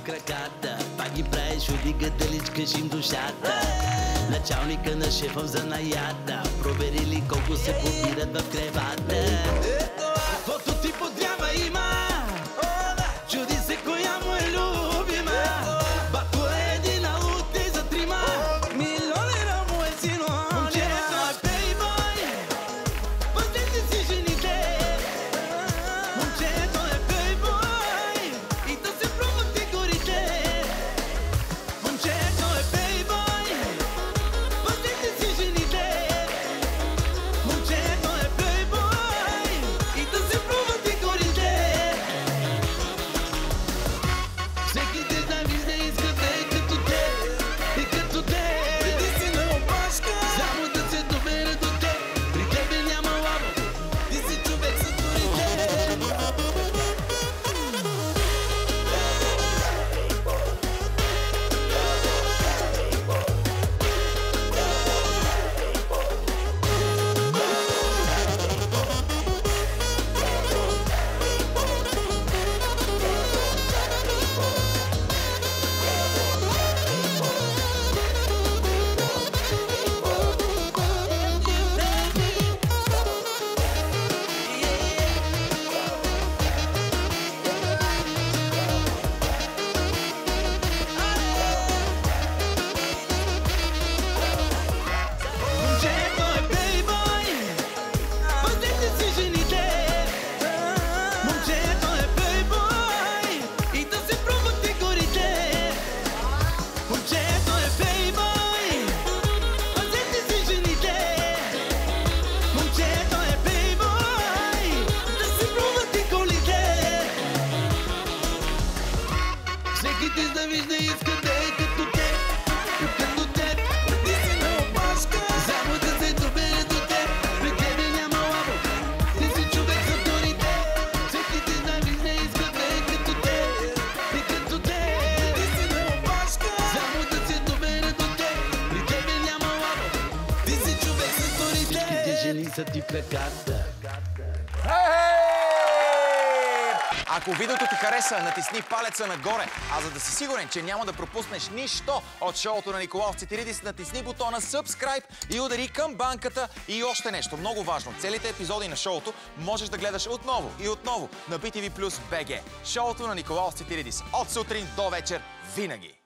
краката, пак ги правиш, удига да личкаш им душата. Началника на шефа в занаята, провери ли колко се побират в кревата. Каквото ти подрява има, чуди се коя му е любима. Батко е един алути за трима, милионера му е синоним. Момчето е плейбой, пъстете си жените. Момчето е плейбой и да се пробват и горите. Момчето е плейбой, пъстете си жените. Момчето е плейбой и да се пробват и горите. Всеки те завижда, иска да е като те, и като те. Ти си на опашка, само да се добере до те. При тебе няма лаво, ти си човек с турите. Момчето е плейбой, пъстете си жените. Момчето е плейбой и да се пробват и горите. Момчето е плейбой, пъстете си жените. Момчето е плейбой, да се пробват и колите. Всеки те завижда, иска да е като те, и като теб. Ти си на опашка, само да се добере до теб. При тебе няма лаво, ти си човек за вторите. Всеки те завижда, иска да е като те, и като теб. Ти си на опашка, само да се добере до теб. При тебе няма лаво, ти си човек за вторите. Всичките жени са ти в краката. Ако видеото ти хареса, натисни палеца нагоре. А за да си сигурен, че няма да пропуснеш нищо от шоуто на Николаус Цитиридис, натисни бутона Subscribe и удари камбанката. И още нещо много важно. Целите епизоди на шоуто можеш да гледаш отново и отново на BTV Plus BG. Шоуто на Николаус Цитиридис. От сутрин до вечер винаги.